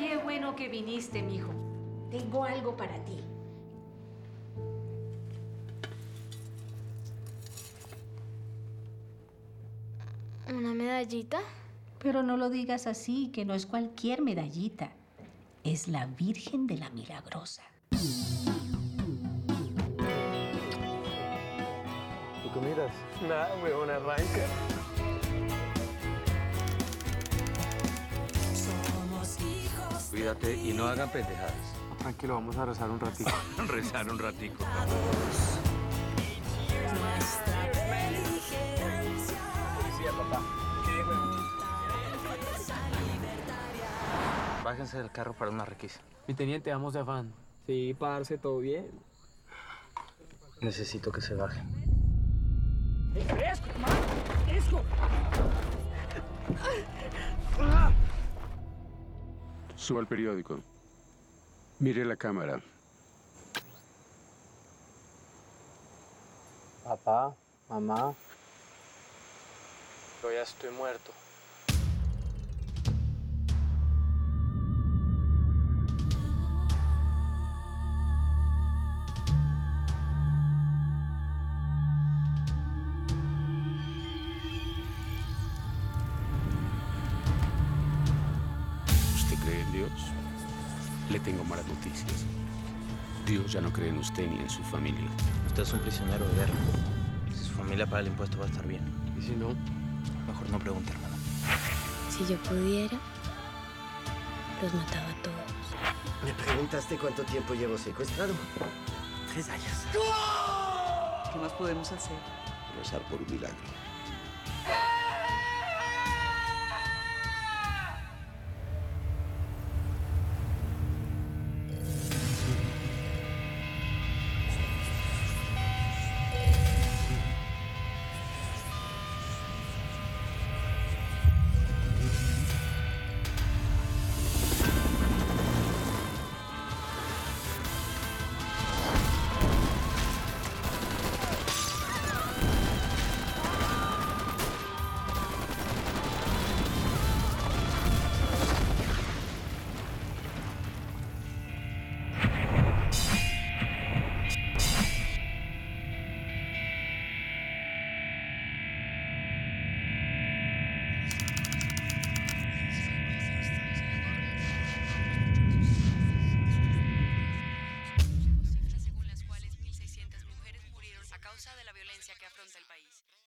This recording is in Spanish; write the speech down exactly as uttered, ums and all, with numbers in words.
Qué bueno que viniste, mijo. Tengo algo para ti. ¿Una medallita? Pero no lo digas así, que no es cualquier medallita. Es la Virgen de la Milagrosa. ¿Tú qué miras? Nada, huevón, arranca. Cuídate y no hagan pendejadas. Tranquilo, vamos a rezar un ratito. Rezar un ratico. Policía, papá. ¿Qué, huevón? Bájense del carro para una requisa. Mi teniente, vamos de afán. Sí, parce, todo bien. Necesito que se baje. ¡Fresco, hermano! ¡Fresco! Suba al periódico. Mire la cámara. Papá, mamá. Yo ya estoy muerto. ¿Usted cree en Dios? Le tengo malas noticias. Dios ya no cree en usted ni en su familia. Usted es un prisionero de guerra. Si su familia paga el impuesto va a estar bien. ¿Y si no? Mejor no pregunte, hermano. Si yo pudiera, los mataba a todos. ¿Me preguntaste cuánto tiempo llevo secuestrado? Tres años. ¿Qué más podemos hacer? Rezar por un milagro. según las cuales mil seiscientas mujeres murieron a causa de la violencia que afronta el país.